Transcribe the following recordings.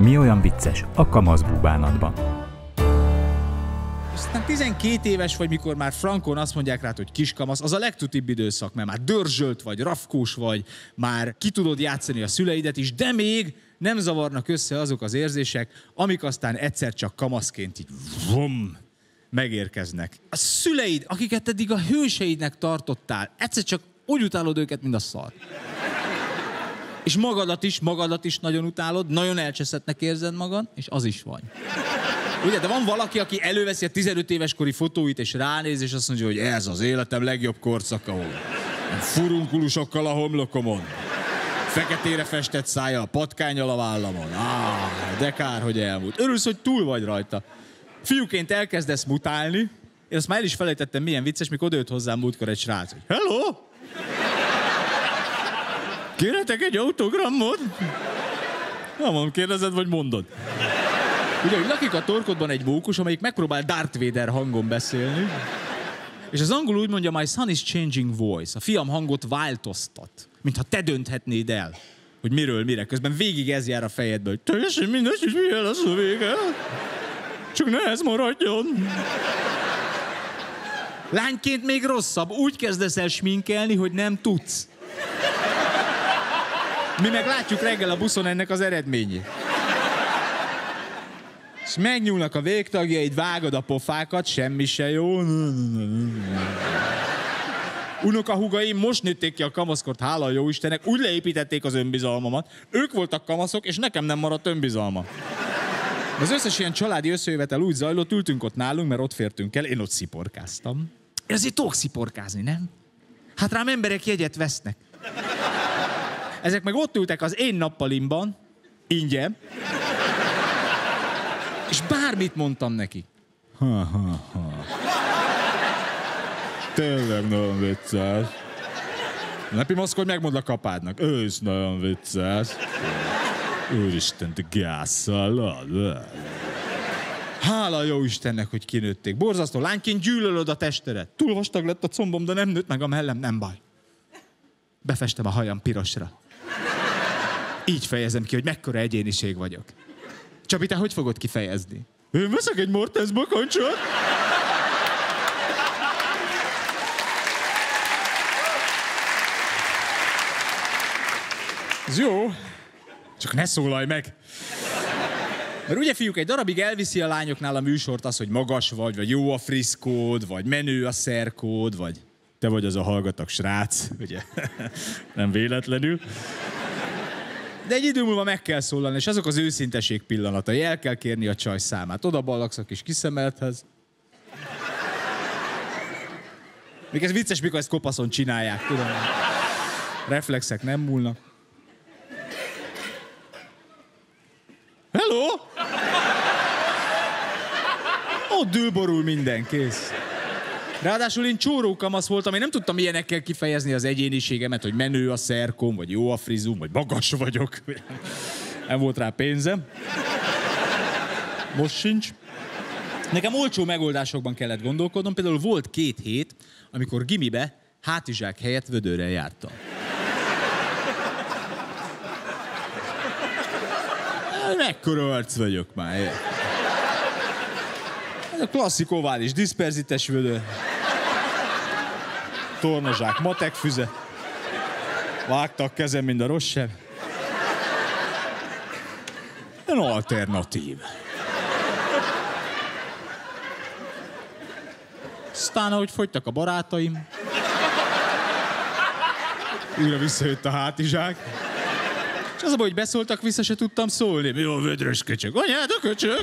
Mi olyan vicces a kamaszbúbánatban? Aztán 12 éves vagy, mikor már frankon azt mondják rád, hogy kiskamasz, az a legtutibb időszak, mert már dörzsölt vagy, rafkós vagy, már ki tudod játszani a szüleidet is, de még nem zavarnak össze azok az érzések, amik aztán egyszer csak kamaszként így megérkeznek. A szüleid, akiket eddig a hőseidnek tartottál, egyszer csak úgy utálod őket, mint a szar. És magadat is nagyon utálod, nagyon elcseszettnek érzed magad, és az is vagy. Ugye, de van valaki, aki előveszi a 15 éves kori fotóit, és ránéz, és azt mondja, hogy ez az életem legjobb korszaka, furunkulusokkal a homlokomon, feketére festett szája, patkánnyal a vállamon. De kár, hogy elmúlt. Örülsz, hogy túl vagy rajta. Fiúként elkezdesz mutálni, én azt már el is felejtettem, milyen vicces, mikor odajött hozzám múltkor egy srác, hogy hello! Kérhetek egy autogramot? Nem mondom, kérdezed, vagy mondod? Ugye, hogy lakik a torkodban egy mókus, amelyik megpróbál Darth Vader hangon beszélni, és az angol úgy mondja, my son is changing voice. A fiam hangot változtat, mintha te dönthetnéd el, hogy miről mire. Közben végig ez jár a fejedbe, hogy teljesen mindegy, és milyen lesz a vége. Csak ne ez maradjon. Lányként még rosszabb, úgy kezdesz el sminkelni, hogy nem tudsz. Mi meg látjuk reggel a buszon ennek az eredményét. És megnyúlnak a végtagjaid, vágod a pofákat, semmi se jó. Unokahúgaim most nőtték ki a kamaszkort, hála a jóistennek, úgy leépítették az önbizalmamat. Ők voltak kamaszok, és nekem nem maradt önbizalma. Az összes ilyen családi összejövetel úgy zajlott, ültünk ott nálunk, mert ott fértünk el, én ott sziporkáztam. Én azért tudok sziporkázni, nem? Hát rám emberek jegyet vesznek. Ezek meg ott ültek az én nappalimban, ingyen, és bármit mondtam neki. Tényleg nagyon vicces. Ne pimaszkodj, megmondd a kapádnak. Ő is nagyon vicces. Úristen, te gásszal. Hála jó Istennek, hogy kinőtték. Borzasztó, lányként gyűlölöd a testedet. Túl vastag lett a combom, de nem nőtt meg a mellem, nem baj. Befestem a hajam pirosra. Így fejezem ki, hogy mekkora egyéniség vagyok. Csabi, te hogy fogod kifejezni? Én veszek egy Mortens bakancsot. Ez jó, csak ne szólalj meg. Mert ugye, fiúk, egy darabig elviszi a lányoknál a műsort az, hogy magas vagy jó a friszkód, vagy menő a szerkód, vagy te vagy az a hallgatag srác, ugye? Nem véletlenül. De egy idő múlva meg kell szólalni, és azok az őszinteség pillanatai, el kell kérni a csaj számát. Oda ballagsz a kis kiszemelthez. Még ez vicces, mikor ezt kopaszon csinálják, tudom. Reflexek nem múlnak. Hello! Ott dülborul minden, kész. Ráadásul én csóró kamasz voltam, én nem tudtam ilyenekkel kifejezni az egyéniségemet, hogy menő a szerkom, vagy jó a frizum, vagy magas vagyok. Nem volt rá pénzem. Most sincs. Nekem olcsó megoldásokban kellett gondolkodnom, például volt 2 hét, amikor gimibe hátizsák helyett vödörrel jártam. Mekkora arc vagyok már. Ez a klasszik ovális, diszperzites vödör. Tornazsák, matek füze. Vágta a kezem, mint a rosszer. Egy alternatív. Aztán, ahogy fogytak a barátaim, újra visszajött a hátizsák. És az a baj, hogy beszóltak, vissza se tudtam szólni. Mi a vödrös köcsög? Anyád a köcsög!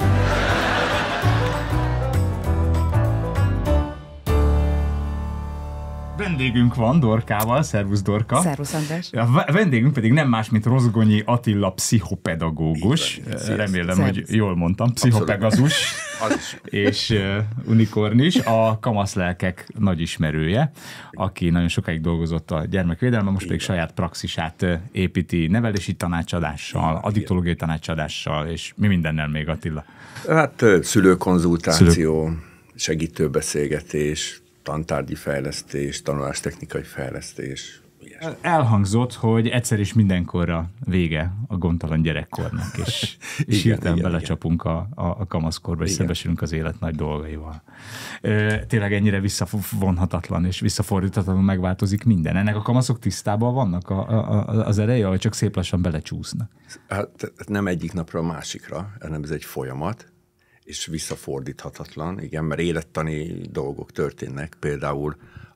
Vendégünk van Dorkával, szervusz Dorka. Szervusz András. A vendégünk pedig nem más, mint Rozgonyi Attila pszichopedagógus. Remélem, hogy jól mondtam. Pszichopegazus és unikornis, a kamaszlelkek nagy ismerője, aki nagyon sokáig dolgozott a gyermekvédelemben, most pedig saját praxisát építi nevelési tanácsadással, addiktológiai tanácsadással, és mi mindennel még, Attila? Hát szülőkonzultáció, segítőbeszélgetés, tantárgyi fejlesztés, tanulástechnikai fejlesztés, Elhangzott, hogy egyszer is mindenkorra vége a gondtalan gyerekkornak, és hirtelen belecsapunk a kamaszkorba, és szembesülünk az élet nagy dolgaival. Tényleg ennyire visszavonhatatlan és visszafordíthatatlan megváltozik minden. Ennek a kamaszok tisztában vannak az ereje, vagy csak szép lassan belecsúsznak? Hát nem egyik napra a másikra, hanem ez egy folyamat, és visszafordíthatatlan, igen, mert élettani dolgok történnek, például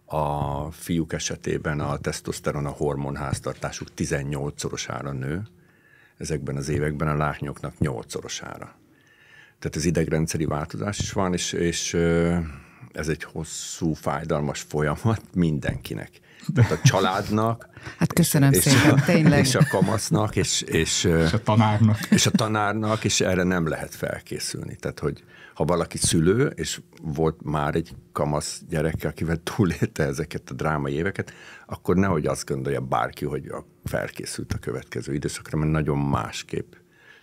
a fiúk esetében a tesztoszteron, a hormonháztartásuk 18-szorosára nő, ezekben az években a lányoknak 8-szorosára. Tehát az idegrendszeri változás is van, és ez egy hosszú, fájdalmas folyamat mindenkinek. Tehát a családnak, hát köszönöm szépen, tényleg. És a kamasznak, és a tanárnak. És a tanárnak, és erre nem lehet felkészülni. Tehát, hogy ha valaki szülő, és volt már egy kamasz gyereke, akivel túlélte ezeket a drámai éveket, akkor nehogy azt gondolja bárki, hogy felkészült a következő időszakra, mert nagyon másképp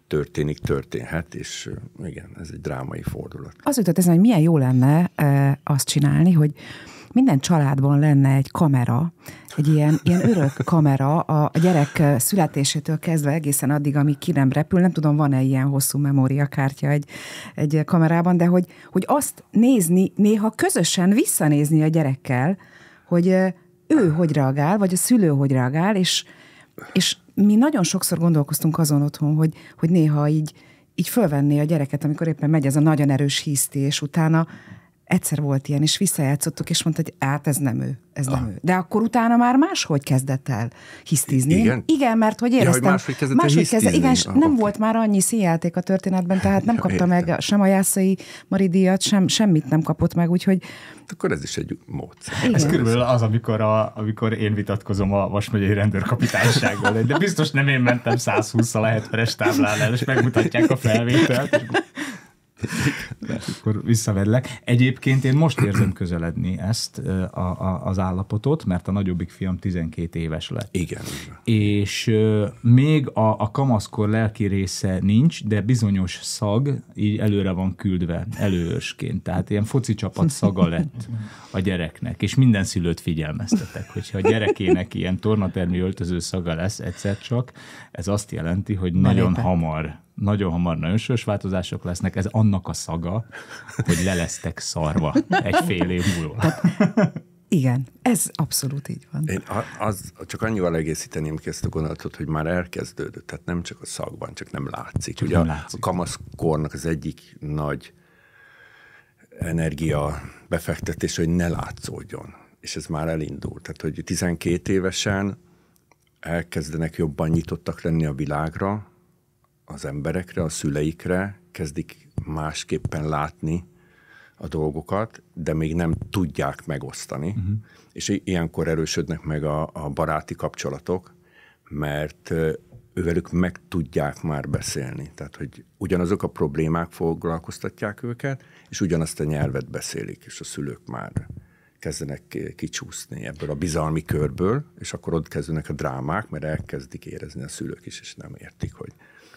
történhet, és igen, ez egy drámai fordulat. Az jutott ezen, hogy milyen jó lenne azt csinálni, hogy minden családban lenne egy kamera, egy ilyen örök kamera a gyerek születésétől kezdve egészen addig, amíg ki nem repül. Nem tudom, van-e ilyen hosszú memóriakártya egy kamerában, de hogy azt nézni, néha közösen visszanézni a gyerekkel, hogy ő hogy reagál, vagy a szülő hogy reagál, és mi nagyon sokszor gondolkoztunk azon otthon, hogy néha így fölvenné a gyereket, amikor éppen megy ez a nagyon erős hiszti, és utána egyszer volt ilyen, és visszajátszottuk, és mondta, hogy hát ez nem ő. De akkor utána már máshogy kezdett el hisztizni. Igen, mert hogy éreztem. Ja, hogy máshogy kezdett igen, nem volt már annyi színjáték a történetben, tehát nem kapta meg sem a Jászai Mari díjat, semmit nem kapott meg, úgyhogy... Akkor ez is egy módszer. Igen. Ez körülbelül az, amikor én vitatkozom a Vas megyei rendőrkapitánysággal, de biztos nem én mentem 120-szal a 70-es táblán el, és megmutatják a felvételt. Akkor visszavedlek. Egyébként én most érzem közeledni ezt az állapotot, mert a nagyobbik fiam 12 éves lett. Igen. És még a kamaszkor lelki része nincs, de bizonyos szag így előre van küldve, előőrsként. Tehát ilyen foci csapat szaga lett a gyereknek, és minden szülőt figyelmeztetek, hogyha a gyerekének ilyen tornatermi öltöző szaga lesz egyszer csak, ez azt jelenti, hogy nagyon hamar nagyon sős változások lesznek, ez annak a szaga, hogy le lesztek szarva egy fél év múlva. Igen, ez abszolút így van. Én csak annyival egészíteném ki ezt a gondolatot, hogy már elkezdődött, tehát nem csak a szagban, csak nem látszik. Ugye a kamaszkornak az egyik nagy energia befektetés, hogy ne látszódjon, és ez már elindult. Tehát, hogy 12 évesen elkezdenek jobban nyitottak lenni a világra, az emberekre, a szüleikre, kezdik másképpen látni a dolgokat, de még nem tudják megosztani. És ilyenkor erősödnek meg a baráti kapcsolatok, mert ővelük meg tudják már beszélni. Tehát, hogy ugyanazok a problémák foglalkoztatják őket, és ugyanazt a nyelvet beszélik, és a szülők már kezdenek kicsúszni ebből a bizalmi körből, és akkor ott kezdenek a drámák, mert elkezdik érezni a szülők is, és nem értik, hogy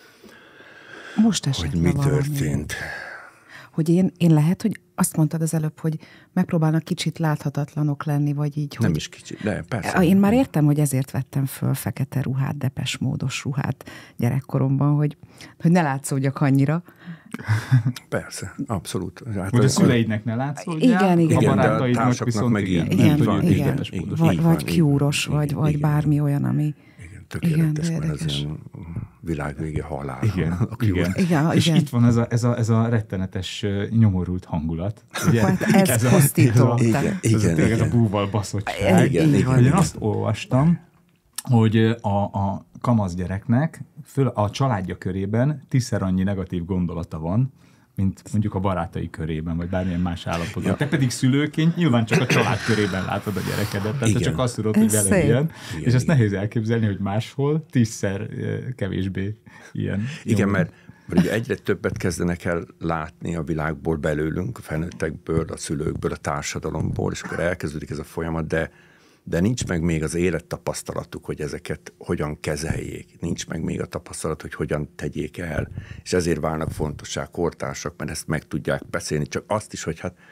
mi történt. Hogy én lehet, hogy azt mondtad az előbb, hogy megpróbálnak kicsit láthatatlanok lenni, vagy így. Nem hogy... is kicsit, de persze. Én már értem, hogy ezért vettem föl fekete ruhát, Depeche Módos ruhát gyerekkoromban, hogy ne látszódjak annyira. Persze, abszolút. Hogy a szüleidnek ne látszódjál, igen, a barátaidnak viszont meg igen. Vagy Cure-os, vagy bármi olyan, ami... Tökéletes, mert ez ilyen világvége halál. Igen. És itt van ez a rettenetes, nyomorult hangulat. Ugye? Hát ez pusztító. Ez a búval baszottság. Én azt olvastam, hogy a kamasz gyereknek a családja körében 10-szer annyi negatív gondolata van, mint mondjuk a barátai körében, vagy bármilyen más állapotban. Ja. Te pedig szülőként nyilván csak a család körében látod a gyerekedet, tehát te csak azt tudod, hogy veled ilyen, és ezt nehéz elképzelni, hogy máshol 10-szer kevésbé ilyen. Igen, mert ugye egyre többet kezdenek el látni a világból belőlünk, a felnőttekből, a szülőkből, a társadalomból, és akkor elkezdődik ez a folyamat, de nincs meg még az élettapasztalatuk, hogy ezeket hogyan kezeljék. Nincs meg még a tapasztalat, hogy hogyan tegyék el. És ezért válnak fontossá kortársak, mert ezt meg tudják beszélni. Csak azt is, hogy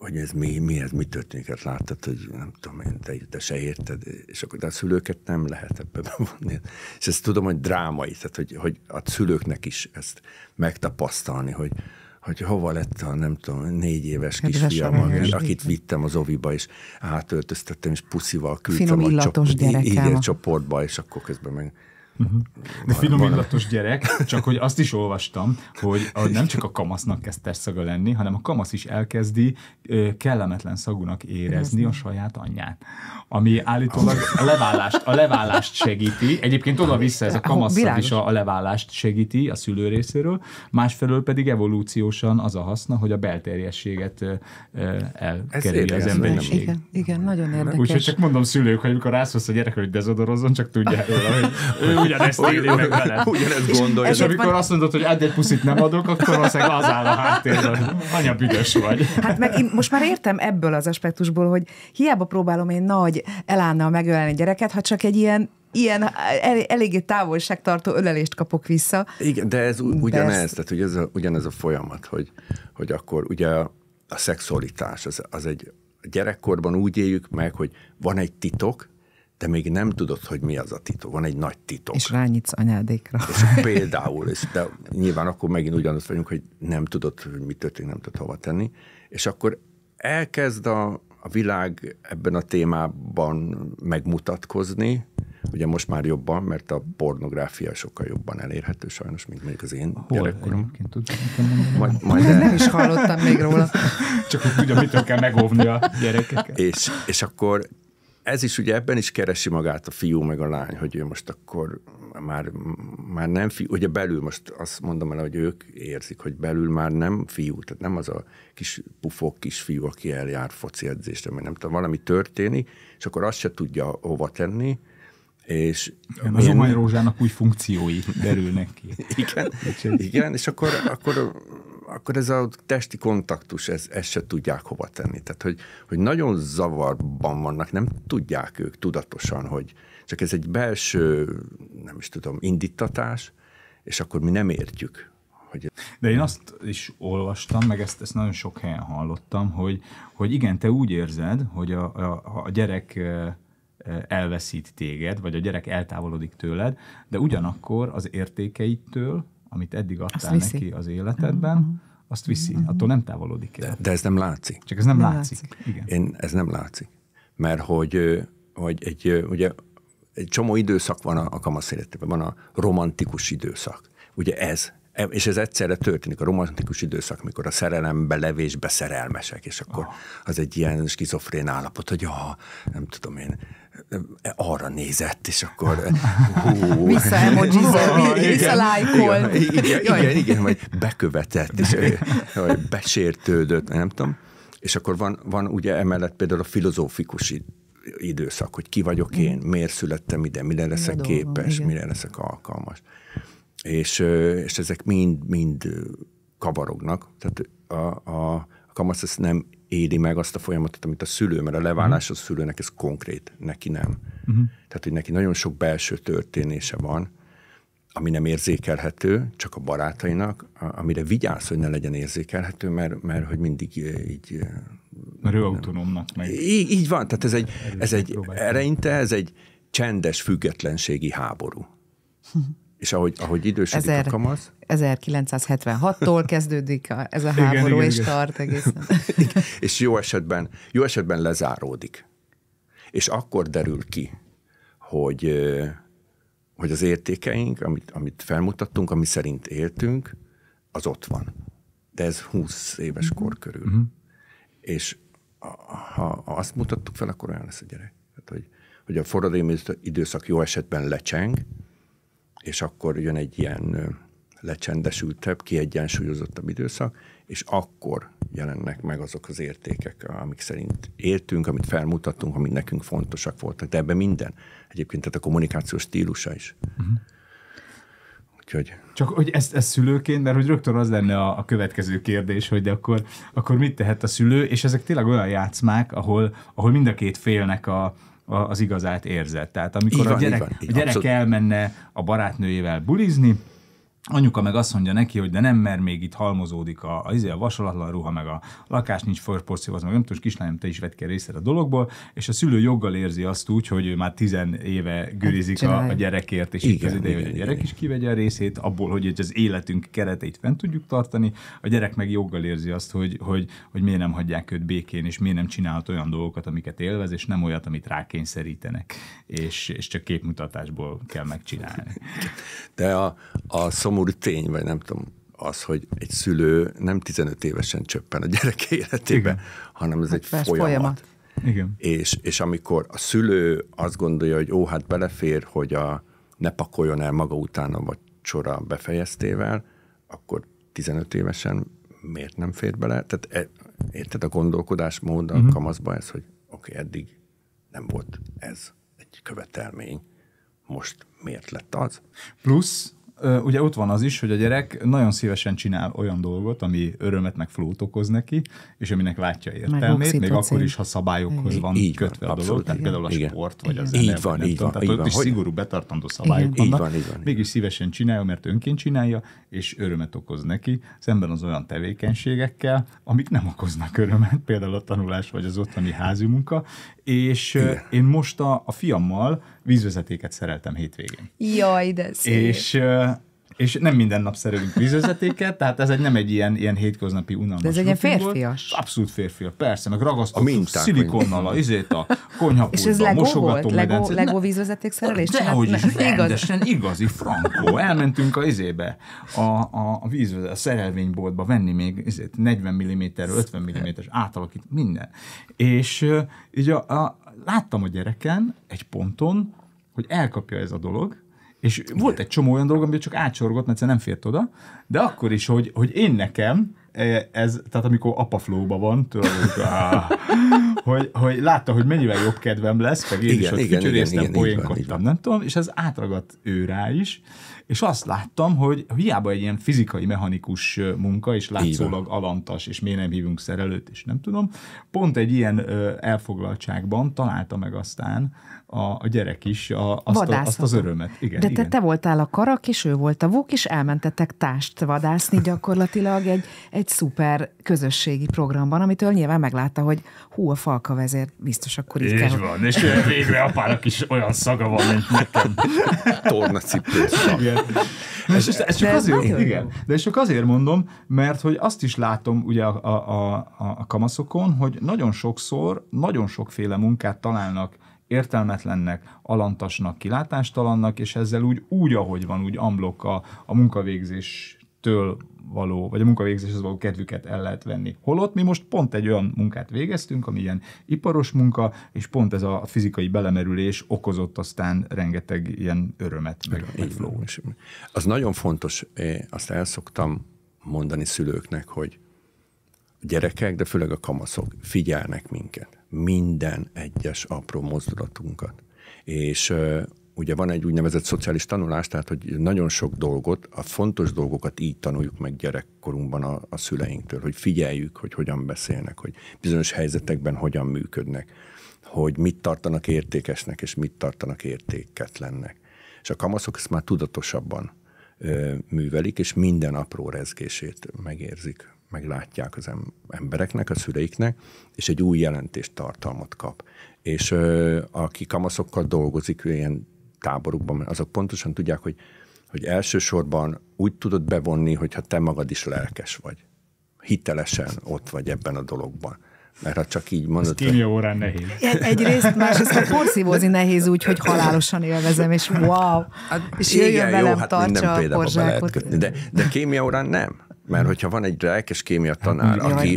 ez mi történik, hát láttad, hogy nem tudom én, te se érted, és akkor de a szülőket nem lehet ebbe bevonni. És ezt tudom, hogy drámai, tehát hogy a szülőknek is ezt megtapasztalni, hogy hova lett a, nem tudom, 4 éves kisfiam, akit vittem az oviba, és átöltöztettem, és puszival küldtem a csoportba, és akkor közben meg... De finom illatos gyerek, csak hogy azt is olvastam, hogy nem csak a kamasznak kezd testszaga lenni, hanem a kamasz is elkezdi kellemetlen szagúnak érezni a saját anyját. Ami állítólag a leválást segíti. Egyébként oda-vissza ez a kamasszag is a leválást segíti a szülő részéről. Másfelől pedig evolúciósan az a haszna, hogy a belterjességet elkerüli az emberiség. Igen, nagyon érdekes. Úgyhogy csak mondom szülők, hogy amikor rászólsz a gyerek, hogy dezodorozzon, csak tudják róla, hogy ő ugyanezt éli meg veled. Ugyanezt gondolja. És amikor azt mondod, hogy egy puszit nem adok, akkor valószínűleg az áll a háttérben, anya büdös vagy. Hát meg én most már értem ebből az aspektusból, hogy hiába próbálom én nagy elánnal megölelni a gyereket, ha csak egy ilyen eléggé távolságtartó ölelést kapok vissza. Igen, de ez ugyanez, tehát hogy ugyanez a folyamat, hogy akkor ugye a szexualitás, az egy gyerekkorban úgy éljük meg, hogy van egy titok, de még nem tudod, hogy mi az a titok. Van egy nagy titok. És rányitsz anyádékra. És például, de nyilván akkor megint ugyanaz vagyunk, hogy nem tudod, hogy mi történik, nem tudod hova tenni. És akkor elkezd a világ ebben a témában megmutatkozni, ugye most már jobban, mert a pornográfia sokkal jobban elérhető sajnos, mint mondjuk az én gyerekkorom. Nem is hallottam még róla. Csak hogy tudja, mitől kell megóvni a gyerekeket. És akkor ez is ugye ebben is keresi magát a fiú meg a lány, hogy ő most akkor már nem fiú, ugye belül most azt mondom el, hogy ők érzik, hogy belül már nem fiú, tehát nem az a kis pufok kisfiú, aki eljár foci edzésre, mert nem tudom, valami történik, és akkor azt se tudja hova tenni, és... Az omanyrózsának új funkciói derülnek ki. Igen, és akkor ez a testi kontaktus, ezt se tudják hova tenni. Tehát, hogy nagyon zavarban vannak, nem tudják ők tudatosan, hogy csak ez egy belső, nem is tudom, indítatás, és akkor mi nem értjük. De én azt is olvastam, meg ezt nagyon sok helyen hallottam, hogy igen, te úgy érzed, hogy a gyerek elveszít téged, vagy a gyerek eltávolodik tőled, de ugyanakkor az értékeitől, amit eddig adtál neki az életedben, azt viszi. Attól nem távolodik el. De ez nem látszik. Csak ez nem látszik. Igen. Ez nem látszik. Mert hogy ugye egy csomó időszak van a kamasz életében. Van a romantikus időszak. Ugye és ez egyszerre történik, a romantikus időszak, mikor a szerelembe levésbe szerelmesek, és akkor az egy ilyen skizofrén állapot, hogy nem tudom én, arra nézett, és akkor visszalájkol. Igen, vagy bekövetett, és vagy besértődött, nem tudom. És akkor van ugye emellett például a filozófikus időszak, hogy ki vagyok én, miért születtem ide, mire leszek képes, mire leszek alkalmas. És ezek mind kavarognak. Tehát a kamasz ezt nem éli meg azt a folyamatot, amit a szülő, mert a leválás a szülőnek ez konkrét, neki nem. Tehát, hogy neki nagyon sok belső történése van, ami nem érzékelhető, csak a barátainak, amire vigyáz, hogy ne legyen érzékelhető, mert hogy mindig így... Mert ő autonómnak meg. Így van, tehát ez egy csendes függetlenségi háború. És ahogy idősödik a kamasz... 1976-tól kezdődik ez a háború, és tart egészen. És jó esetben lezáródik. És akkor derül ki, hogy az értékeink, amit felmutattunk, ami szerint éltünk, az ott van. De ez 20 éves kor körül. És ha azt mutattuk fel, akkor olyan lesz a gyerek. Tehát, hogy a forradalmi időszak jó esetben lecseng, és akkor jön egy ilyen lecsendesültebb, kiegyensúlyozottabb időszak, és akkor jelennek meg azok az értékek, amik szerint éltünk, amit felmutattunk, amik nekünk fontosak voltak. De ebben minden. Egyébként tehát a kommunikációs stílusa is. Úgyhogy... Csak hogy ezt szülőként, mert hogy rögtön az lenne a következő kérdés, hogy akkor mit tehet a szülő, és ezek tényleg olyan játszmák, ahol mind a két félnek az igazát érzett. Tehát amikor a gyerek elmenne a barátnőjével bulizni, anyuka meg azt mondja neki, hogy de nem, mert még itt halmozódik a vasalatlan ruha, meg a lakás nincs porcióhoz, meg nem tudom, kislányom, te is vedd ki részt a dologból, és a szülő joggal érzi azt úgy, hogy ő már 10 éve gürizik a gyerekért, és itt az ideje, hogy a gyerek is kivegye a részét, abból, hogy az életünk kereteit fent tudjuk tartani, a gyerek meg joggal érzi azt, hogy miért nem hagyják őt békén, és miért nem csinálhat olyan dolgokat, amiket élvez, és nem olyat, amit rákényszerítenek, és csak képmutatásból kell megcsinálni. De a szomorú tény, vagy nem tudom, az, hogy egy szülő nem 15 évesen csöppen a gyerek életébe, igen, hanem ez egy folyamat. Igen. És amikor a szülő azt gondolja, hogy hát belefér, hogy ne pakoljon el maga után a vacsora befejeztével, akkor 15 évesen miért nem fér bele? Tehát érted a gondolkodásmód a kamaszba ez, hogy oké, eddig nem volt ez egy követelmény, most miért lett az? Plusz ugye ott van az is, hogy a gyerek nagyon szívesen csinál olyan dolgot, ami örömet meg flót okoz neki, és aminek látja értelmét, még akkor is, ha szabályokhoz van kötve a dolog, tehát például a sport, vagy az így van, tehát ott is szigorú, betartandó szabályok vannak, mégis szívesen csinálja, mert önként csinálja, és örömet okoz neki, szemben az olyan tevékenységekkel, amik nem okoznak örömet, például a tanulás, vagy az otthoni házi munka, és én most a fiammal vízvezetéket szereltem hétvégén. Jaj, de szép. És nem minden nap szerelünk vízvezetéket, tehát ez nem egy ilyen hétköznapi unalmas. De ez egy ilyen férfias. Abszolút férfias, persze, meg ragasztottuk szilikonnal a konyhapultba, és ez Lego volt? Lego vízvezeték szerelés? Dehogy is, rendesen, igazi frankó. Elmentünk a szerelvényboltba venni még 40 mm-ről 50 mm-es átalakít, minden. És így láttam a gyereken egy ponton, hogy elkapja ez a dolog, és volt egy csomó olyan dolog, amit csak átsorgott, mert nem fért oda, de akkor is, hogy én nekem, ez, tehát amikor apaflóban van, hogy látta, hogy mennyivel jobb kedvem lesz, meg én is ott fütyöréztem, poénkodtam, nem tudom, és ez átragadt ő rá is, és azt láttam, hogy hiába egy ilyen fizikai, mechanikus munka, és látszólag alantas, és miért nem hívunk szerelőt, és nem tudom, pont egy ilyen elfoglaltságban találta meg aztán a gyerek is azt az örömet. Igen, de igen. Te voltál a karak, és ő volt a vuk, és elmentetek tást vadászni gyakorlatilag egy szuper közösségi programban, amitől nyilván meglátta, hogy a falka vezér biztos akkor így kell. Van, és végre apának is olyan szaga van, mint nekem. Tornacipős szag. Ez csak azért, igen. De csak azért mondom, mert hogy azt is látom ugye a kamaszokon, hogy nagyon sokszor, nagyon sokféle munkát találnak értelmetlennek, alantasnak, kilátástalannak, és ezzel úgy ahogy van, úgy unblock a munkavégzéstől való, vagy a munkavégzéshez való kedvüket el lehet venni. Holott mi most pont egy olyan munkát végeztünk, ami ilyen iparos munka, és pont ez a fizikai belemerülés okozott aztán rengeteg ilyen örömet, meg flow. Az nagyon fontos, azt el szoktam mondani szülőknek, hogy a gyerekek, de főleg a kamaszok figyelnek minket. Minden egyes apró mozdulatunkat. És ugye van egy úgynevezett szociális tanulás, tehát hogy nagyon sok dolgot, a fontos dolgokat így tanuljuk meg gyerekkorunkban a szüleinktől, hogy figyeljük, hogy hogyan beszélnek, hogy bizonyos helyzetekben hogyan működnek, hogy mit tartanak értékesnek, és mit tartanak értéketlennek. És a kamaszok ezt már tudatosabban művelik, és minden apró rezgését megérzik, meglátják az embereknek, a szüleiknek, és egy új jelentéstartalmat kap. És aki kamaszokkal dolgozik ilyen táborukban, azok pontosan tudják, hogy elsősorban úgy tudod bevonni, hogyha te magad is lelkes vagy. Hitelesen ott vagy ebben a dologban. Mert ha csak így mondod... Ez kémia órán nehéz. Egyrészt, másrészt meg porszívózni nehéz úgy, hogy halálosan élvezem, és wow! És jöjjön velem, tartsa a porzsákot. De kémia órán nem. Mert hogyha van egy lelkes kémia tanár, aki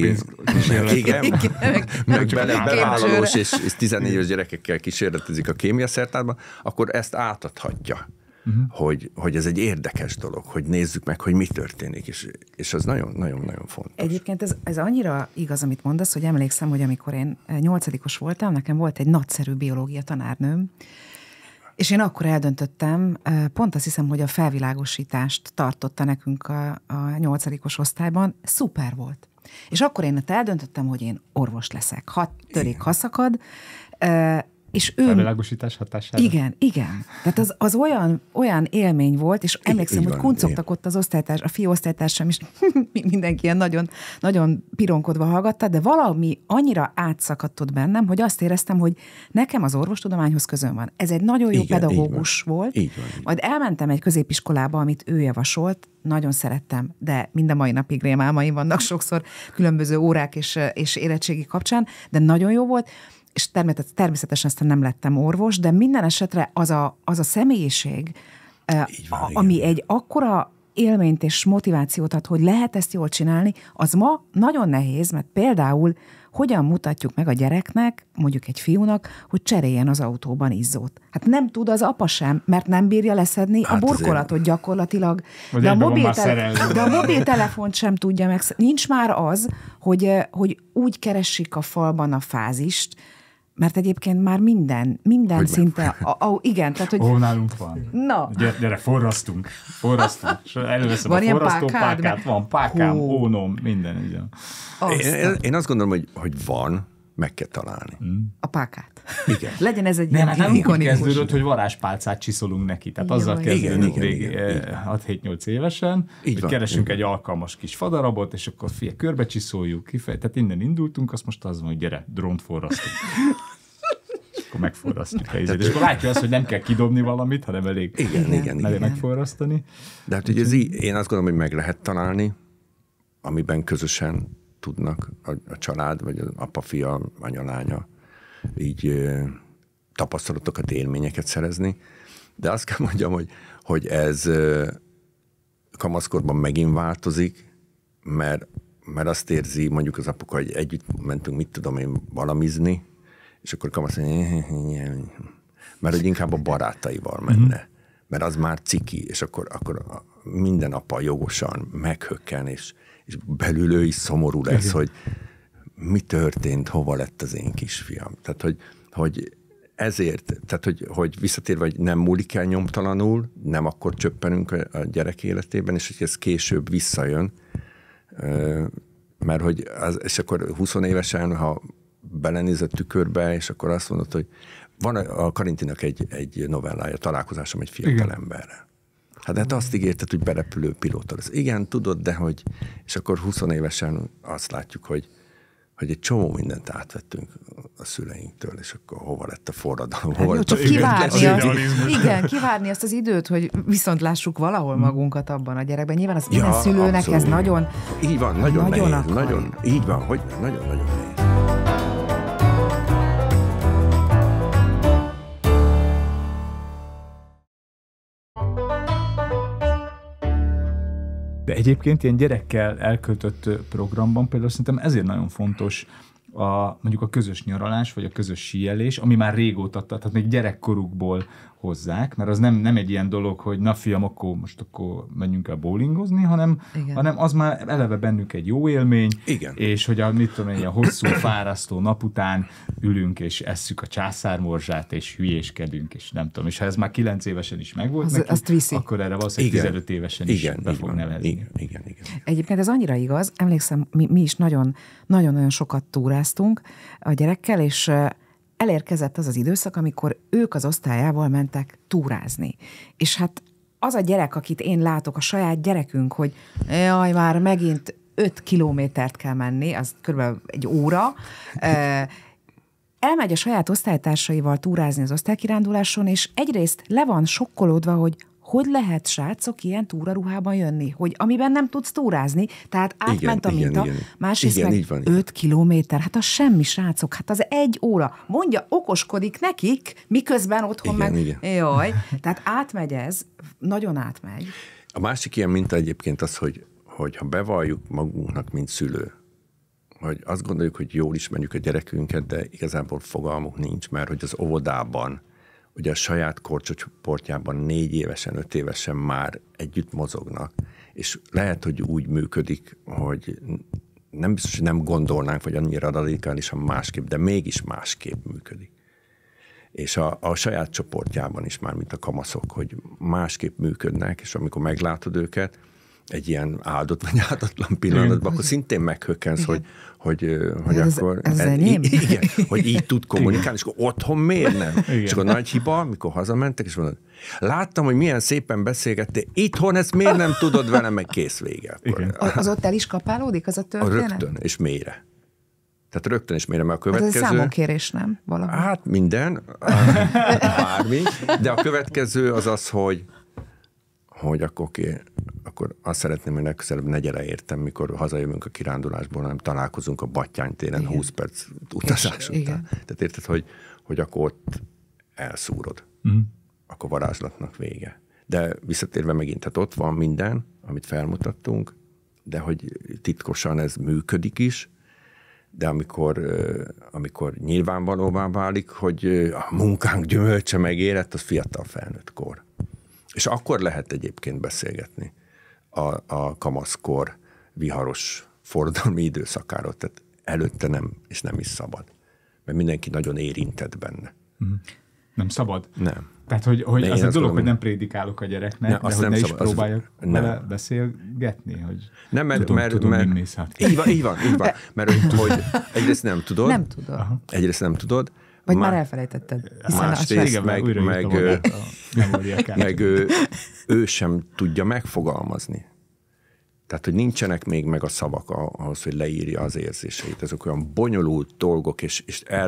meg bevállalós és 14 éves gyerekekkel kísérletezik a kémia szertárban, akkor ezt átadhatja. Hogy ez egy érdekes dolog, hogy nézzük meg, hogy mi történik, és az nagyon-nagyon fontos. Egyébként ez annyira igaz, amit mondasz, hogy emlékszem, hogy amikor én 8-os voltam, nekem volt egy nagyszerű biológia tanárnőm, és én akkor eldöntöttem, pont azt hiszem, hogy a felvilágosítást tartotta nekünk a 8-os osztályban, szuper volt. És akkor én eldöntöttem, hogy én orvos leszek. Ha törik, ha szakad, És ő... Felvilágosítás hatására? Igen. Tehát az olyan élmény volt, és emlékszem, hogy kuncogtak ott az osztálytárs, a fiú osztálytársam is, mindenki ilyen nagyon, nagyon pironkodva hallgatta, de valami annyira átszakadt ott bennem, hogy azt éreztem, hogy nekem az orvostudományhoz közön van. Ez egy nagyon jó pedagógus volt. Így van. Majd elmentem egy középiskolába, amit ő javasolt, nagyon szerettem, de mind a mai napig rémálmaim vannak sokszor különböző órák és érettségi kapcsán, de nagyon jó volt, és természetesen aztán nem lettem orvos, de minden esetre az a személyiség, ami egy akkora élményt és motivációt ad, hogy lehet ezt jól csinálni, az ma nagyon nehéz, mert például hogyan mutatjuk meg a gyereknek, mondjuk egy fiúnak, hogy cseréljen az autóban izzót. Hát nem tud az apa sem, mert nem bírja leszedni a burkolatot gyakorlatilag. De a mobiltelefont sem tudja meg. Nincs már az, hogy úgy keresik a falban a fázist, mert egyébként már minden szinte... igen, tehát, hogy... nálunk van. Na. Gyere, forrasztunk. Előveszem a forrasztópákát, van pákám, ónom, minden. Így. Én azt gondolom, hogy van, meg kell találni. A pákát. Igen. Legyen ez egy nem úgy kezdődött, hogy varázspálcát csiszolunk neki. Tehát azzal kezdődött 6-7-8 évesen, hogy keresünk egy alkalmas kis fadarabot, és akkor körbe csiszoljuk, tehát innen indultunk, azt most az van, hogy gyere, drónt forrasztunk. Akkor megforrasztjuk helyzet. És akkor látja azt, hogy nem kell kidobni valamit, hanem elég megforrasztani. De hát ugye én azt gondolom, hogy meg lehet találni, amiben közösen tudnak a család, vagy az apa, fia, anya, lánya így tapasztalatokat, élményeket szerezni. De azt kell mondjam, hogy ez kamaszkorban megint változik, mert azt érzi mondjuk az apuka, hogy együtt mentünk, mit tudom én, valamizni, és akkor kamasz mondja, mert hogy inkább a barátaival menne. Mert az már ciki, és akkor minden apa jogosan meghökken, és belül ő is szomorú lesz, hogy mi történt, hova lett az én kisfiam. Tehát, hogy ezért, tehát, hogy visszatérve, hogy nem múlik el nyomtalanul, nem akkor csöppenünk a gyerek életében, és hogy ez később visszajön, mert hogy és akkor 20 évesen, ha belenézett tükörbe, és akkor azt mondod, hogy van a Karintinak egy novellája, Találkozásom egy fiatal emberrel. Hát azt ígérted, hogy berepülő pilóta lesz. Igen, tudod, de hogy... És akkor 20 évesen azt látjuk, hogy egy csomó mindent átvettünk a szüleinktől, és akkor hova lett a forradalom? Hát jó, csak kivárni azt az időt, hogy viszont lássuk valahol magunkat abban a gyerekben. Nyilván az minden szülőnek abszolút. Ez nagyon... Így van, nagyon nehéz. Így van, hogy nagyon-nagyon nehéz. De egyébként ilyen gyerekkel elköltött programban például szerintem ezért nagyon fontos mondjuk a közös nyaralás, vagy a közös síelés, ami már régóta, tehát még gyerekkorukból hozzák, mert az nem egy ilyen dolog, hogy na fiam, akkor menjünk el bowlingozni, hanem az már eleve bennük egy jó élmény, és hogy mit tudom, egy ilyen hosszú, fárasztó nap után ülünk, és esszük a császármorzsát, és hülyéskedünk, és nem tudom, és ha ez már 9 évesen is megvolt neki, akkor erre valószínűleg 15 évesen is be fog nevezni. Igen. Egyébként ez annyira igaz, emlékszem, mi is nagyon-nagyon sokat túráztunk a gyerekkel, és elérkezett az időszak, amikor ők az osztályával mentek túrázni. És hát az a gyerek, akit én látok, a saját gyerekünk, hogy jaj, már megint 5 kilométert kell menni, az körülbelül egy óra, elmegy a saját osztálytársaival túrázni az osztálykiránduláson, és egyrészt le van sokkolódva, hogy lehet, srácok, ilyen túraruhában jönni, hogy amiben nem tudsz túrázni, tehát átment a minta, másrészt meg 5 kilométer, hát az semmi, srácok, hát az 1 óra. Mondja, okoskodik nekik, miközben otthon Jaj, tehát átmegy ez, nagyon átmegy. A másik ilyen minta egyébként az, hogy ha bevalljuk magunknak, mint szülő, hogy azt gondoljuk, hogy jól ismerjük a gyerekünket, de igazából fogalmuk nincs, mert hogy az óvodában ugye a saját korcsoportjában 4 évesen, 5 évesen már együtt mozognak, és lehet, hogy úgy működik, hogy nem biztos, hogy nem gondolnánk, vagy annyira radikálisan másképp, de mégis másképp működik. És a saját csoportjában is már, mint a kamaszok, hogy másképp működnek, és amikor meglátod őket, egy ilyen áldott vagy áldatlan pillanatban, akkor szintén meghökkensz, hogy akkor... Ez enyém? Igen, hogy így tud kommunikálni, és akkor otthon miért nem? Igen. És akkor nagy hiba, mikor hazamentek, és mondod, láttam, hogy milyen szépen beszélgettél, itthon ezt miért nem tudod velem, meg kész vége. Az ott el is kapálódik, az a történet? Rögtön, és mélyre. Tehát rögtön is mélyre, mert a következő... Ez a számonkérés, nem? Valami. Hát minden, bármi, de a következő az, hogy akkor azt szeretném, hogy legközelebb ne gyere értem, mikor hazajövünk a kirándulásból, hanem találkozunk a Battyány téren 20 perc utazás után. Igen. Tehát érted, hogy akkor ott elszúrod. Akkor varázslatnak vége. De visszatérve megint, tehát ott van minden, amit felmutattunk, de hogy titkosan ez működik is, de amikor nyilvánvalóvá válik, hogy a munkánk gyümölcse megérett, az fiatal felnőtt kor. És akkor lehet egyébként beszélgetni a kamaszkor viharos forradalmi időszakáról. Tehát előtte nem, és nem is szabad. Mert mindenki nagyon érintett benne. Nem szabad? Nem. Tehát, hogy az a dolog, hogy nem prédikálok a gyereknek, de hogy ne is próbáljak vele beszélgetni, hogy nem, mert tudom, mész át. Így van. Mert hogy egyrészt nem tudod. Nem tudod. Egyrészt nem tudod. Vagy már elfelejtetted. Másrészt meg ő sem tudja megfogalmazni. Tehát, hogy nincsenek még meg a szavak ahhoz, hogy leírja az érzéseit. Ezek olyan bonyolult dolgok, és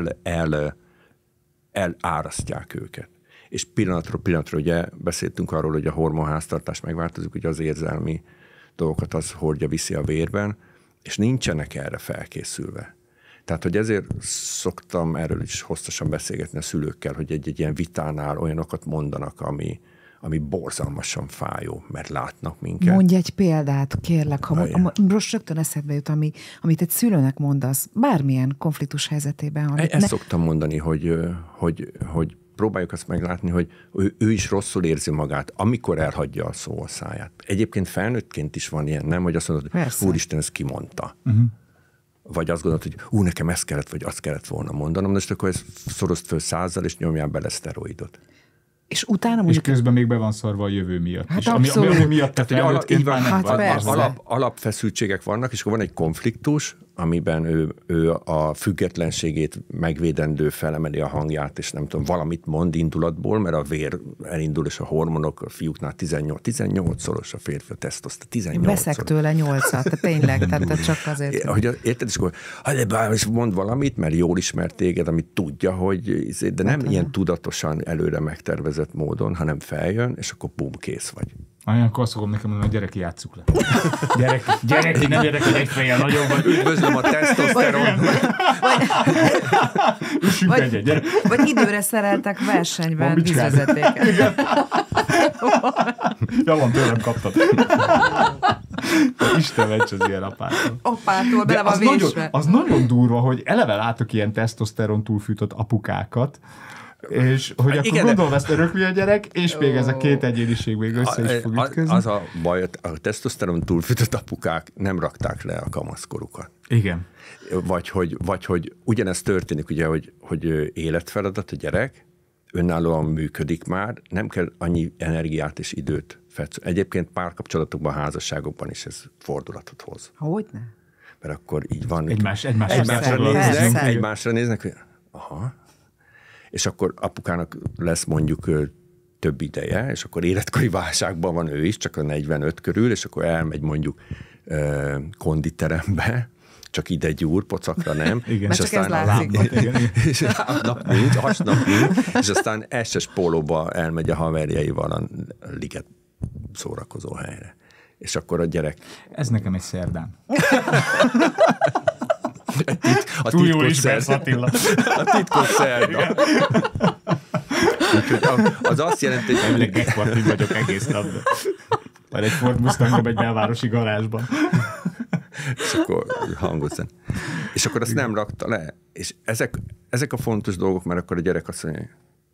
elárasztják őket. És pillanatról pillanatra, ugye beszéltünk arról, hogy a hormonháztartás megváltozik, ugye az érzelmi dolgokat az hordja, viszi a vérben, és nincsenek erre felkészülve. Tehát, hogy ezért szoktam erről is hosszasan beszélgetni a szülőkkel, hogy egy ilyen vitánál olyanokat mondanak, ami borzalmasan fájó, mert látnak minket. Mondj egy példát, kérlek, most rögtön eszedbe jut, amit egy szülőnek mondasz, bármilyen konfliktus helyzetében. Ezt szoktam mondani, hogy próbáljuk azt meglátni, hogy ő is rosszul érzi magát, amikor elhagyja a szó a száját. Egyébként felnőttként is van ilyen, nem, hogy azt mondod, hogy úristen, ezt kimondta. Vagy azt gondolod, hogy nekem ezt kellett, vagy azt kellett volna mondanom, de akkor ezt szorozd föl 100-zal, és nyomjál bele szteroidot. És utána mondjuk... És közben még be van szarva a jövő miatt. Hát és ami miatt te felnőttként alapfeszültségek vannak, és akkor van egy konfliktus, amiben ő a függetlenségét megvédendő felemeli a hangját, és nem tudom, valamit mond indulatból, mert a vér elindul, és a hormonok a fiúknál 18-szoros, a férfi a tesztoszta 18-szoros. Veszek tőle 8-at, tehát tényleg, tehát csak azért. Érted, és akkor mond valamit, mert jól ismert téged, amit tudja, hogy... De nem ilyen tudatosan előre megtervezett módon, hanem feljön, és akkor bum, kész vagy. Akkor azt fogom nekem mondani, hogy gyerek, játsszuk le. Gyerek, nem gyerek, hogy egy fejjel nagyobb vagy. Üdvözlöm a tesztoszteron. Vagy időre szereltek versenyben vízvezetéket. Ja, van, tőlem kaptad. Isten ments az ilyen apától. Apától, bele van vésve. Az nagyon durva, hogy eleve látok ilyen tesztoszteron túlfűtött apukákat, és hogy akkor gondolom, ezt örökli a gyerek, és még ez a két egyéniség még össze is fog ütközni. Az a baj, a tesztoszteron túlfűtött apukák nem rakták le a kamaszkorukat. Igen. Vagy hogy ugyanezt történik, ugye, hogy életfeladat a gyerek, önállóan működik már, nem kell annyi energiát és időt fetszölni. Egyébként párkapcsolatokban, házasságokban is ez fordulatot hoz. Hogyne? Mert akkor így van. Egymásra néznek, hogy aha. És akkor apukának lesz mondjuk több ideje, és akkor életkori válságban van ő is, csak a 45 körül, és akkor elmegy mondjuk konditerembe, csak ide gyúr, pocakra nem. Igen. És aztán a lábnap nincs, és aztán SS pólóba elmegy a haverjaival a liget szórakozó helyre. És akkor a gyerek... Ez nekem egy szerdán. Túl jól ismersz, Attila. A titkos szerda. Az azt jelenti, hogy... Elvileg Gekvartin vagyok egész nap. Vagy egy Ford Mustangom egy belvárosi garázsban. És akkor hangozzon. És akkor azt nem rakta le. És ezek a fontos dolgok, mert akkor a gyerek azt mondja,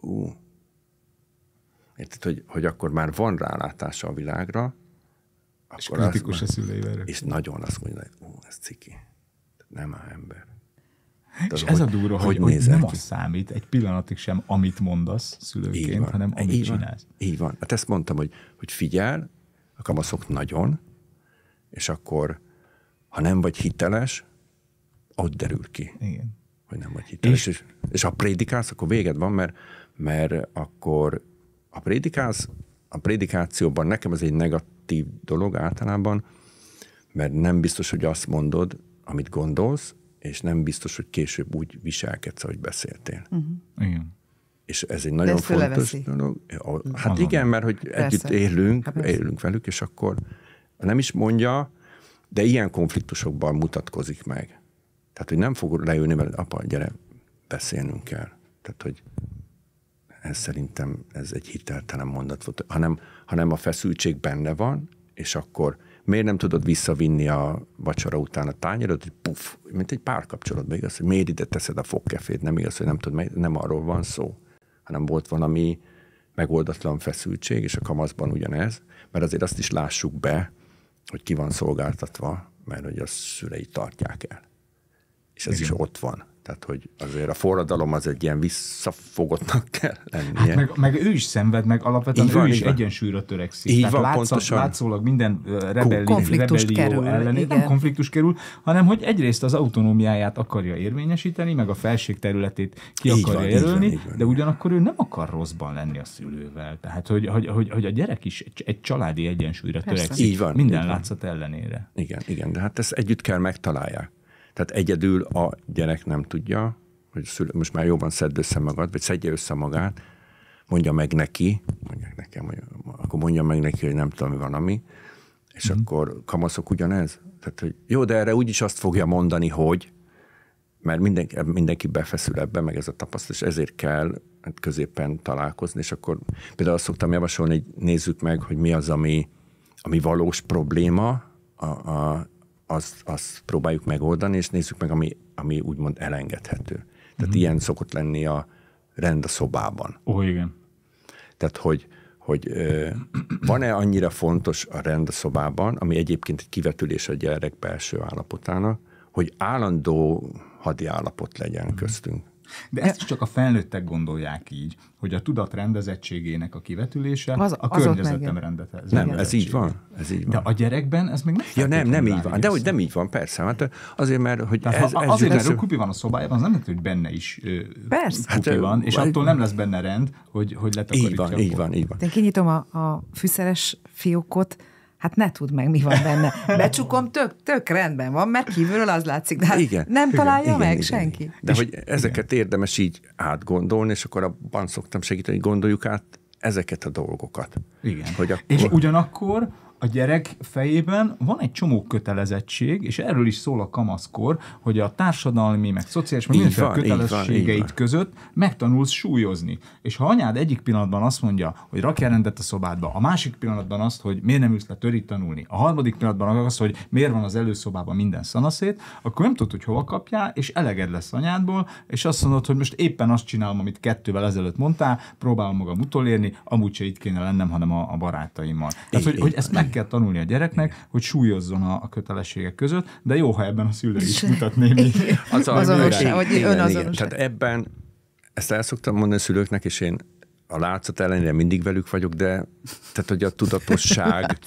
érted, hogy akkor már van rálátása a világra. És kritikus a szüleivel. És nagyon azt mondja, hogy ez ciki. Nem áll ember. És ez a durva, hogy nem az számít egy pillanatig sem, amit mondasz szülőként, hanem amit csinálsz. Így van. Hát ezt mondtam, hogy figyel, a kamaszok nagyon, és akkor, ha nem vagy hiteles, ott derül ki, Igen. hogy nem vagy hiteles. És ha prédikálsz, akkor véged van, mert akkor a prédikációban nekem ez egy negatív dolog általában, mert nem biztos, hogy azt mondod, amit gondolsz, és nem biztos, hogy később úgy viselkedsz, ahogy beszéltél. Igen. És ez egy nagyon fontos dolog. Hát igen, mert hogy együtt élünk velük, és akkor nem is mondja, de ilyen konfliktusokban mutatkozik meg. Tehát, hogy nem fog leülni veled, apa, gyere, beszélnünk kell. Tehát, hogy ez szerintem ez egy hiteltelen mondat volt, hanem a feszültség benne van, és akkor miért nem tudod visszavinni a vacsora után a tányérod, hogy puff, mint egy párkapcsolatban, igaz, hogy miért ide teszed a fogkefét, nem igaz, hogy nem tudod, nem arról van szó, hanem volt valami megoldatlan feszültség, és a kamaszban ugyanez, mert azért azt is lássuk be, hogy ki van szolgáltatva, mert hogy a szülei tartják el. És ez is ott van. Tehát, hogy azért a forradalom az egy ilyen visszafogottnak kell lennie. Hát meg ő is szenved, meg alapvetően ő is egyensúlyra törekszik. Így tehát van, látszólag minden konfliktus rebellió ellenére nem konfliktus kerül, hanem hogy egyrészt az autonómiáját akarja érvényesíteni, meg a felség területét ki akarja jelölni, de ugyanakkor ő nem akar rosszban lenni a szülővel. Tehát, hogy a gyerek is egy családi egyensúlyra törekszik. Így van, minden látszat ellenére. Igen, de hát ezt együtt kell megtalálják. Tehát egyedül a gyerek nem tudja, hogy most már jobban szedd össze magad, vagy szedje össze magát, mondja meg neki, akkor mondja meg neki, hogy nem tudom, mi van, ami, és akkor kamaszok ugyanez. Tehát, hogy jó, de erre úgyis azt fogja mondani, hogy, mert mindenki befeszül ebbe, meg ez a tapasztalat, és ezért kell középen találkozni, és akkor például azt szoktam javasolni, hogy nézzük meg, hogy mi az, ami valós probléma, azt próbáljuk megoldani, és nézzük meg, ami úgymond elengedhető. Tehát ilyen szokott lenni a rend a szobában. Igen. Tehát, hogy van-e annyira fontos a rend a szobában, ami egyébként egy kivetülés a gyerek belső állapotának, hogy állandó hadi állapot legyen köztünk. De ezt is csak a felnőttek gondolják így, hogy a tudat rendezettségének a kivetülése a környezetem rendezettség. Nem, ez így van. De a gyerekben ez még nem nem így van. De hogy nem így van, persze. Hát azért, mert hogy azért, mert kupi van a szobájában, az nem jelenti, hogy benne is kupi van, és attól nem lesz benne rend, hogy letakarítja. Így van. De kinyitom a fűszeres fiókot, hát ne tudd meg, mi van benne. Becsukom, tök rendben van, mert kívülről az látszik, de hát nem találja meg senki. De hogy ezeket érdemes így átgondolni, és akkor abban szoktam segíteni, hogy gondoljuk át ezeket a dolgokat. Igen. És ugyanakkor a gyerek fejében van egy csomó kötelezettség, és erről is szól a kamaszkor, hogy a társadalmi, meg szociális, meg mindenféle kötelességeit között megtanulsz súlyozni. És ha anyád egyik pillanatban azt mondja, hogy rakjál rendet a szobádba, a másik pillanatban azt, hogy miért nem ülsz le törít tanulni, a harmadik pillanatban azt, hogy miért van az előszobában minden szanaszét, akkor nem tudod, hogy hova kapjál, és eleged lesz anyádból, és azt mondod, hogy most éppen azt csinálom, amit 2 ezelőtt mondtál, próbálom magam utolérni, amúgy se itt kéne lennem, hanem a barátaimmal. Tehát, hogy ezt meg kell tanulni a gyereknek, hogy súlyozzon a kötelességek között, de jó, ha ebben a szülő is mutat némi azonosság, hogy önazonosság. Tehát ebben, ezt el szoktam mondani a szülőknek, és én a látszat ellenére mindig velük vagyok, de tehát, hogy a tudatosság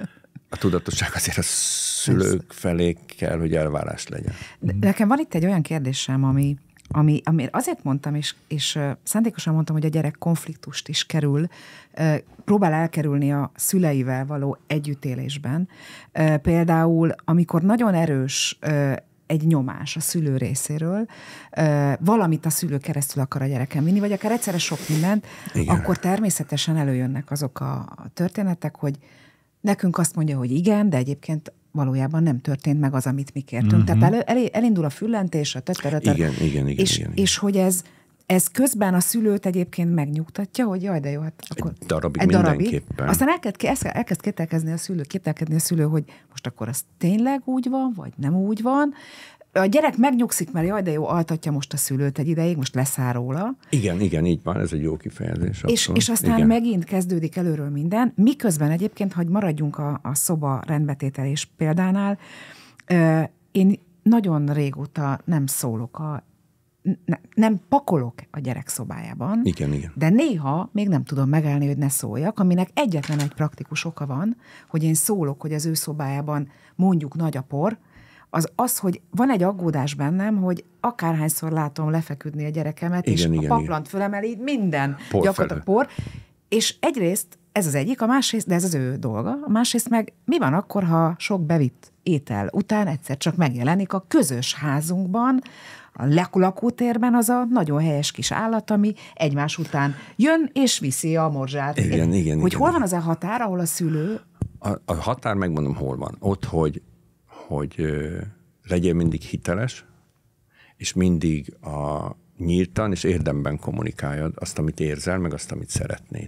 azért a szülők felé kell, hogy elvárás legyen. De nekem van itt egy olyan kérdésem, ami azért mondtam, és szándékosan mondtam, hogy a gyerek konfliktust is próbál elkerülni a szüleivel való együttélésben. Például, amikor nagyon erős egy nyomás a szülő részéről, valamit a szülő keresztül akar a gyereken vinni, vagy akár egyszerre sok mindent, igen, akkor természetesen előjönnek azok a történetek, hogy nekünk azt mondja, hogy igen, de egyébként valójában nem történt meg az, amit mi kértünk. Tehát elindul a füllentés, igen. És hogy ez közben a szülőt egyébként megnyugtatja, hogy jaj, de jó, hát akkor egy darabig mindenképpen. Aztán elkezd kételkedni a szülő, hogy most akkor az tényleg úgy van, vagy nem úgy van. A gyerek megnyugszik, mert jaj, de jó, altatja most a szülőt egy ideig, most leszáll róla. Igen, így van, ez egy jó kifejezés. És aztán megint kezdődik előről minden, miközben egyébként, hogy maradjunk a szoba rendbetételés példánál, én nagyon régóta nem szólok nem pakolok a gyerek szobájában, igen. De néha még nem tudom megállni, hogy ne szóljak, aminek egyetlen egy praktikus oka van, hogy én szólok, hogy az ő szobájában mondjuk nagy a por, az, hogy van egy aggódás bennem, hogy akárhányszor látom lefeküdni a gyerekemet, és a paplant fölemeli, minden gyakorlatilag por, és egyrészt ez az egyik, a másrészt, de ez az ő dolga, a másrészt meg mi van akkor, ha sok bevitt étel után egyszer csak megjelenik a közös házunkban, a lakótérben az a nagyon helyes kis állat, ami egymás után jön és viszi a morzsát. Igen. Hogy hol van az a határ, ahol a szülő... A határ, megmondom, hol van. Ott, hogy legyél mindig hiteles, és mindig nyíltan és érdemben kommunikáljad azt, amit érzel, meg azt, amit szeretnéd.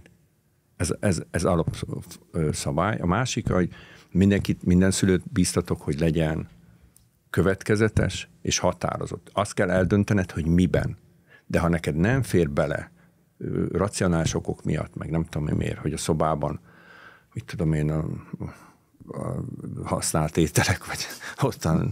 Ez alapszabály. A másik, hogy minden szülőt bíztatok, hogy legyen következetes és határozott. Azt kell eldöntened, hogy miben. De ha neked nem fér bele racionális okok miatt, meg nem tudom miért, hogy a szobában, mit tudom én, a használt ételek, vagy ottan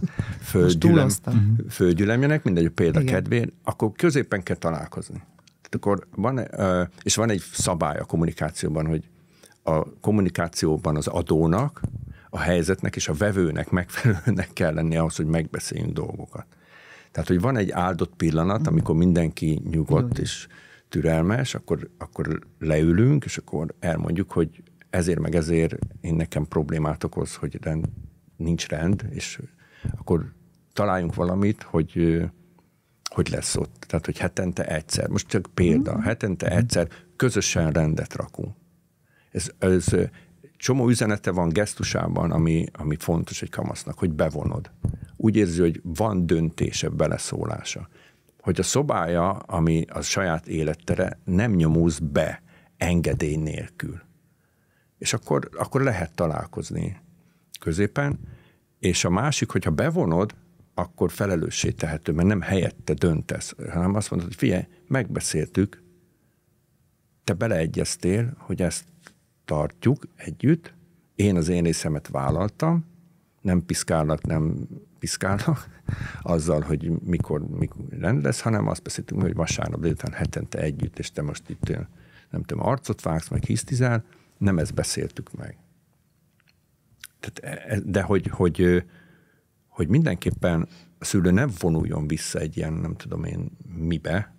földgyülemjenek, mindegy, példa kedvéért, akkor középen kell találkozni. Tehát akkor van egy szabály a kommunikációban, hogy a kommunikációban az adónak, a helyzetnek és a vevőnek megfelelőnek kell lenni ahhoz, hogy megbeszéljünk dolgokat. Tehát, hogy van egy áldott pillanat, amikor mindenki nyugodt és türelmes, akkor leülünk, és akkor elmondjuk, hogy ezért meg ezért én nekem problémát okoz, hogy nincs rend, és akkor találjunk valamit, hogy lesz ott. Tehát, hogy hetente egyszer. Most csak példa. Hetente egyszer közösen rendet rakunk. Ez csomó üzenete van gesztusában, ami fontos egy kamasznak, hogy bevonod. Úgy érzi, hogy van döntése, beleszólása. Hogy a szobája, ami a saját élettere, nem nyomóz be engedély nélkül. És akkor lehet találkozni középen, és a másik, hogyha bevonod, akkor felelőssé tehető, mert nem helyette döntesz, hanem azt mondod, hogy figyelj, megbeszéltük, te beleegyeztél, hogy ezt tartjuk együtt, én az én részemet vállaltam, nem piszkálnak azzal, hogy mikor rend lesz, hanem azt beszéltünk, hogy vasárnap délután hetente együtt, és te most itt nem tudom, arcot vágsz, meg hisztizál, nem ezt beszéltük meg. Tehát, de hogy mindenképpen a szülő nem vonuljon vissza egy ilyen, nem tudom én, mibe,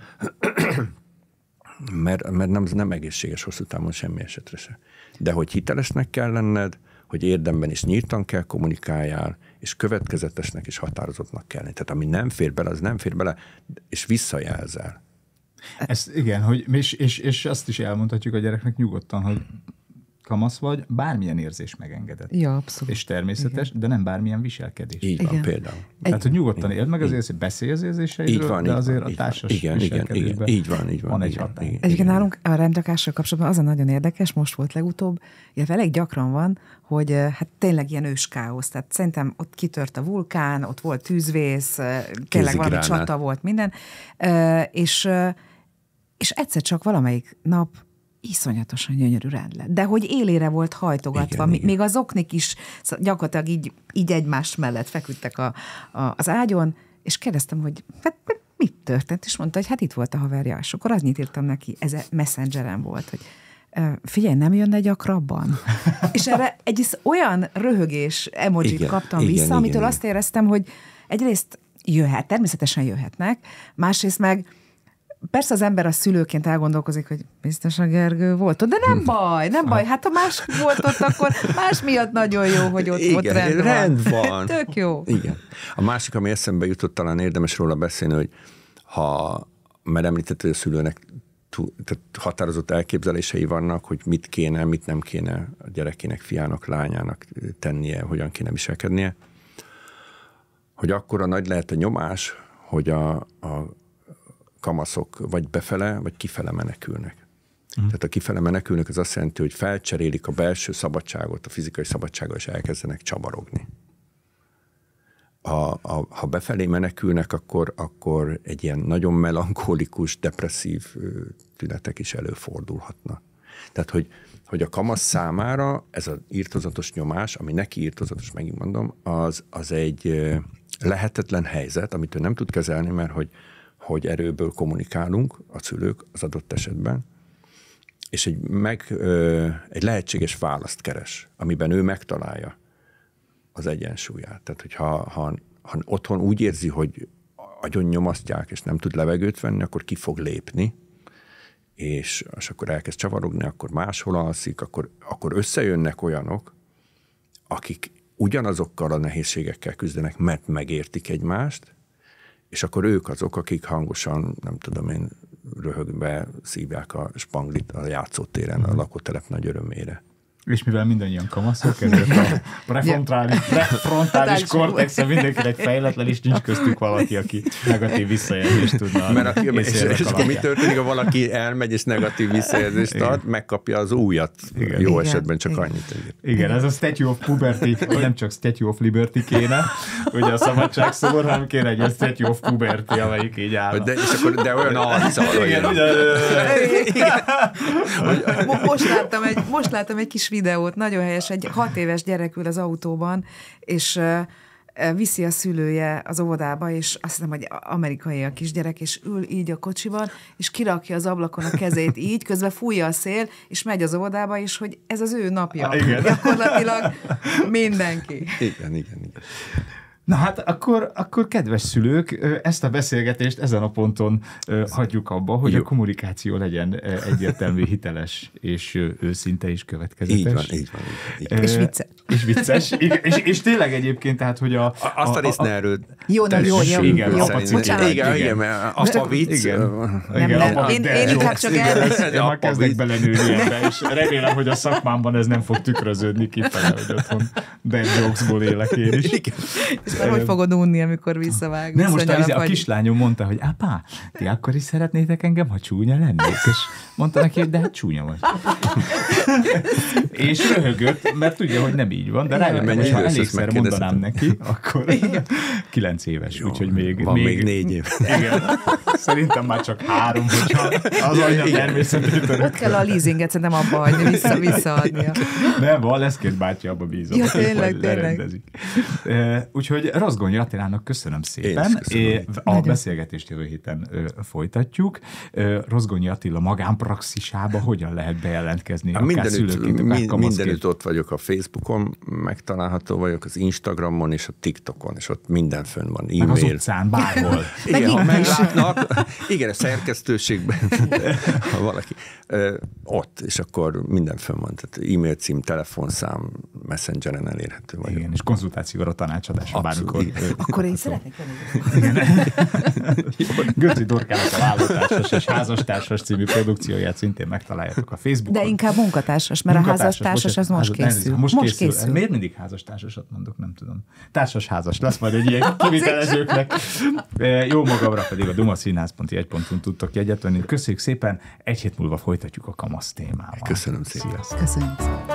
mert nem egészséges hosszú távon semmi esetre se. De hogy hitelesnek kell lenned, hogy érdemben és nyíltan kell kommunikáljál, és következetesnek és határozottnak kell lenni. Tehát ami nem fér bele, az nem fér bele, és visszajelzel. Igen, és azt is elmondhatjuk a gyereknek nyugodtan, hogy kamasz vagy, bármilyen érzés megengedett. Ja, abszolút. És természetes, igen. De nem bármilyen viselkedés. Így van, például. Tehát, hogy nyugodtan éld meg az érzést, beszélj az érzéseidről, de azért a társas viselkedésben így van. Van egy határ. Egyébként nálunk a rendrakással kapcsolatban az a nagyon érdekes, most volt legutóbb, illetve elég gyakran van, hogy hát tényleg ilyen őskáosz. Tehát szerintem ott kitört a vulkán, ott volt tűzvész, tényleg valami csata volt, minden. És egyszer csak valamelyik nap iszonyatosan gyönyörű rend lett. De hogy élére volt hajtogatva, igen. Még az oknik is gyakorlatilag így egymás mellett feküdtek az ágyon, és kérdeztem, hogy hát, mit történt, és mondta, hogy hát itt volt a haverja, és akkor annyit írtam neki, ez Messengeren volt, hogy figyelj, nem jönne gyakrabban? És erre egy olyan röhögés emojit kaptam vissza, amitől azt éreztem, hogy egyrészt természetesen jöhetnek, másrészt meg persze az ember a szülőként elgondolkozik, hogy biztos a Gergő volt ott, de nem baj, hát ha más volt ott, akkor más miatt nagyon jó, hogy ott volt rend van. Tök jó. Igen. A másik, ami eszembe jutott, talán érdemes róla beszélni, hogy mert említett, hogy a szülőnek tehát határozott elképzelései vannak, hogy mit kéne, mit nem kéne a gyerekének, fiának, lányának tennie, hogyan kéne viselkednie, hogy akkora nagy lehet a nyomás, hogy a kamaszok vagy befele, vagy kifele menekülnek. Tehát a kifele menekülnek, az azt jelenti, hogy felcserélik a belső szabadságot, a fizikai szabadságot, és elkezdenek csavarogni. Ha befelé menekülnek, akkor egy ilyen nagyon melankolikus, depresszív tünetek is előfordulhatnak. Tehát, hogy a kamasz számára ez az irtózatos nyomás, ami neki irtózatos, megint mondom, az egy lehetetlen helyzet, amit ő nem tud kezelni, mert hogy hogy erőből kommunikálunk a szülők az adott esetben, és egy lehetséges választ keres, amiben ő megtalálja az egyensúlyát. Tehát, hogyha otthon úgy érzi, hogy agyon nyomasztják, és nem tud levegőt venni, akkor ki fog lépni, és akkor elkezd csavarogni, akkor máshol alszik, akkor összejönnek olyanok, akik ugyanazokkal a nehézségekkel küzdenek, mert megértik egymást, és akkor ők azok, akik hangosan, nem tudom én, röhögve szívják a spanglit a játszótéren, a lakótelep nagy örömére. És mivel mindannyian kamaszok, ezért a prefrontális kortexa mindenkinek fejletlen, és nincs köztük valaki, aki negatív visszajelzést tudna. Mert és akkor mi történik, ha valaki elmegy, és negatív visszajelzést ad, megkapja az újat. Igen. Jó esetben csak annyit. Igen, ez a Statue of Puberty, nem csak Statue of Liberty kéne, ugye a szabadságszobor, hanem kéne egy Statue of Puberty, amelyik így áll. De olyan arccal. Igen. Most láttam egy kis videót, nagyon helyes, egy 6 éves gyerek ül az autóban, és viszi a szülője az óvodába, és azt hiszem, hogy amerikai a kisgyerek, és ül így a kocsiban, és kirakja az ablakon a kezét így, közben fújja a szél, és megy az óvodába, és hogy ez az ő napja. Igen. Gyakorlatilag mindenki. Igen. Na hát akkor kedves szülők, ezt a beszélgetést ezen a ponton hagyjuk abba, hogy a kommunikáció legyen egyértelmű, hiteles és őszinte és következetes. Így van. És vicces. És vicces. És tényleg egyébként, tehát, hogy azt a részt ne erőd. Jó. Igen, apa vicc. Én inkább csak elveszem. Én már kezdek belenőni ebbe, és remélem, hogy a szakmámban ez nem fog tükröződni kifele, hogy otthon bad jokesból élek én is. És már hogy fogod unni, amikor visszavág? Nem, most a kislányom mondta, hogy apá, ti akkor is szeretnétek engem, ha csúnya lennék? És mondta neki, hogy de hát csúnya vagy. És röhögött, mert tudja, hogy nem így van, de rájöttem, hogy ha elégszer mondanám neki, akkor 9 éves, úgyhogy még... Van még 4 év. Igen. Szerintem már csak 3, hogyha az anyja természetét. Ott kell a leasinget szerintem abba hagyni, visszaadnia. Nem, a Leszkés bátyja abba bízom. Ja, tényleg. Úgyhogy Rozgonyi Attilának köszönöm szépen. A beszélgetést jövő héten folytatjuk. Rozgonyi Attila magánpraxisába hogyan lehet bejelentkezni? Mindenütt ott vagyok a Facebookon, megtalálható vagyok az Instagramon és a TikTokon, és ott minden fönn van. E-mail. Meg az utcán, bárhol. Igen, ha meglátnak, igen, a szerkesztőségben, ha valaki ott, és akkor minden fönn van. Tehát e-mail cím, telefonszám, Messengeren elérhető vagyok. Igen, és konzultációra, tanácsadásra bármikor. Akkor én szeretnék venni. Götzi Dorkának a Vállótársas és Házastársas című produkcióját szintén megtaláljátok a Facebookon. De inkább munkatársas, mert a házastársas az most készül. Most készül. Miért mindig házastársasat mondok, nem tudom. Társas-házas lesz majd egy ilyen kivitelezőknek. Jó magamra pedig a dumaszínház.jegy.hu tudtok jegyet venni. Köszönjük szépen, egy hét múlva folytatjuk a kamasz témával. Köszönöm szépen. Köszönjük szépen.